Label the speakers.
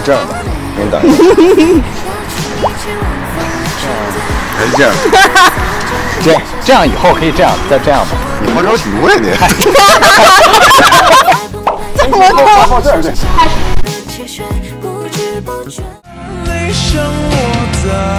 Speaker 1: 这样吧，给你打一下。还是这样。
Speaker 2: 这样以后可以这样，再这样吧。
Speaker 1: 你毛着急呀你？
Speaker 3: 怎么弄？
Speaker 1: 这样对。
Speaker 3: 开始。